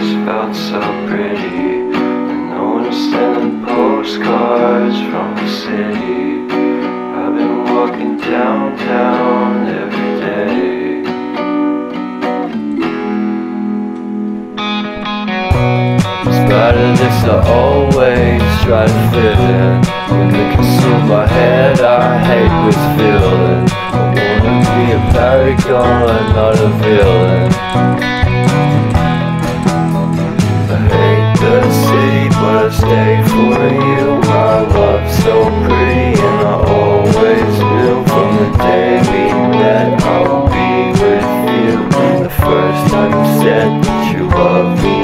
always felt so pretty. And no one's sending postcards from the city. I've been walking downtown every day. Despite of this, I always try to fit in. When they consume my head, I hate this feeling. I wanna be a paragon, not a villain. I hate the city, but I stay for you. My love's so pretty, and I always knew from the day we met I would be with you. The first time you said that you loved me,